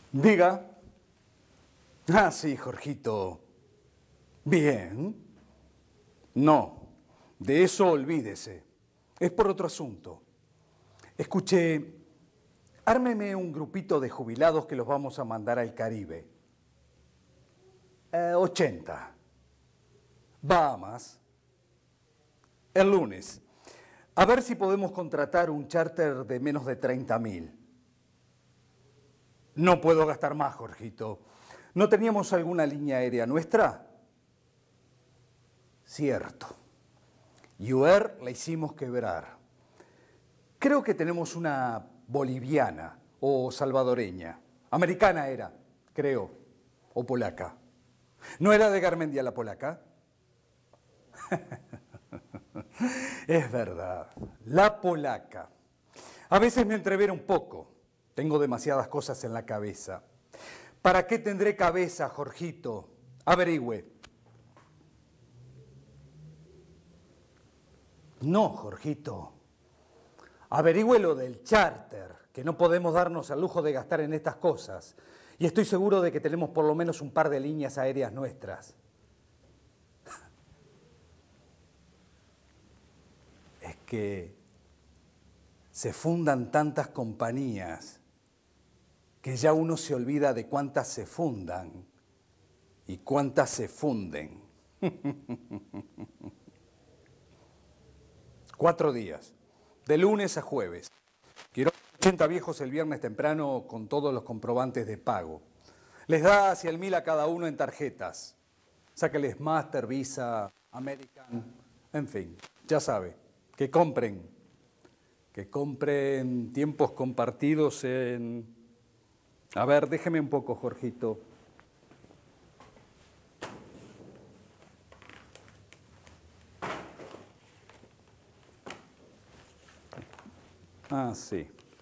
Diga. Ah, sí, Jorgito. Bien. No, de eso olvídese. Es por otro asunto. Escuche, ármeme un grupito de jubilados que los vamos a mandar al Caribe. 80. Bahamas. El lunes. A ver si podemos contratar un charter de menos de 30.000. No puedo gastar más, Jorgito. ¿No teníamos alguna línea aérea nuestra? Cierto. UR la hicimos quebrar. Creo que tenemos una boliviana o salvadoreña. Americana era, creo, o polaca. ¿No era de Garmendia la polaca? Es verdad, la polaca. A veces me entrevero un poco. Tengo demasiadas cosas en la cabeza. ¿Para qué tendré cabeza, Jorgito? Averigüe. No, Jorgito. Averigüe lo del charter, que no podemos darnos el lujo de gastar en estas cosas. Y estoy seguro de que tenemos por lo menos un par de líneas aéreas nuestras. Es que se fundan tantas compañías que ya uno se olvida de cuántas se fundan y cuántas se funden. 4 días, de lunes a jueves. Quiero 80 viejos el viernes temprano con todos los comprobantes de pago. Les da hacia el 1000 a cada uno en tarjetas. Sáqueles Master, Visa, American, en fin, ya sabe, que compren tiempos compartidos en... A ver, déjeme un poco, Jorgito. Ah, sí.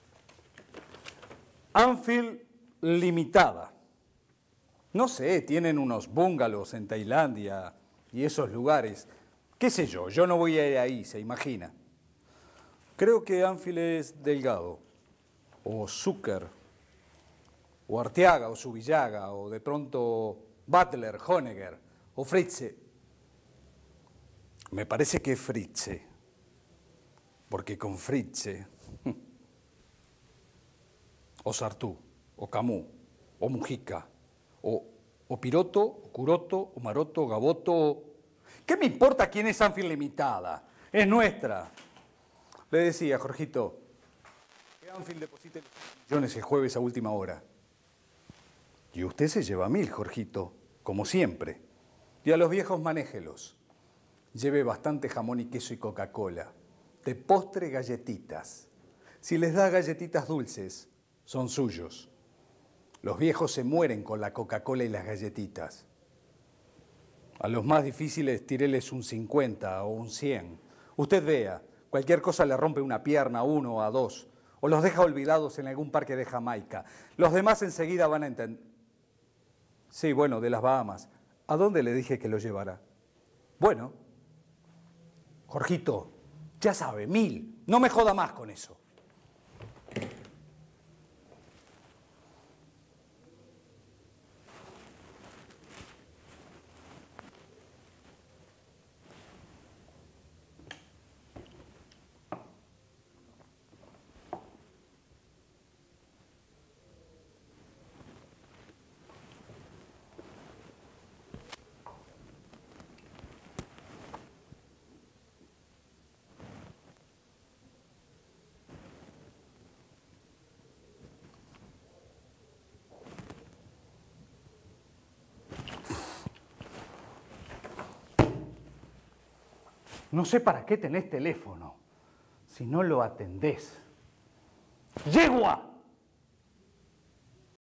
Anfield Limitada. No sé, tienen unos bungalows en Tailandia y esos lugares. ¿Qué sé yo? Yo no voy a ir ahí, se imagina. Creo que Anfield es Delgado, o Zucker, o Arteaga, o Subillaga, o de pronto Butler, Honegger, o Fritze. Me parece que es Fritze, porque con Fritze, o Sartú, o Camus, o Mujica, o Piroto, o Curoto, o Maroto, o Gaboto. ¿Qué me importa quién es Anfield Limitada? Es nuestra. Le decía, Jorgito, que Anfield deposite los millones el jueves a última hora. Y usted se lleva 1000, Jorgito, como siempre. Y a los viejos manéjelos. Lleve bastante jamón y queso y Coca-Cola. De postre, galletitas. Si les da galletitas dulces, son suyos. Los viejos se mueren con la Coca-Cola y las galletitas. A los más difíciles tiréles un 50 o un 100. Usted vea, cualquier cosa le rompe una pierna a uno o a dos, o los deja olvidados en algún parque de Jamaica. Los demás enseguida van a entender. Sí, bueno, de las Bahamas. ¿A dónde le dije que lo llevara? Bueno, Jorgito, ya sabe, 1000. No me joda más con eso. No sé para qué tenés teléfono si no lo atendés. ¡Yegua!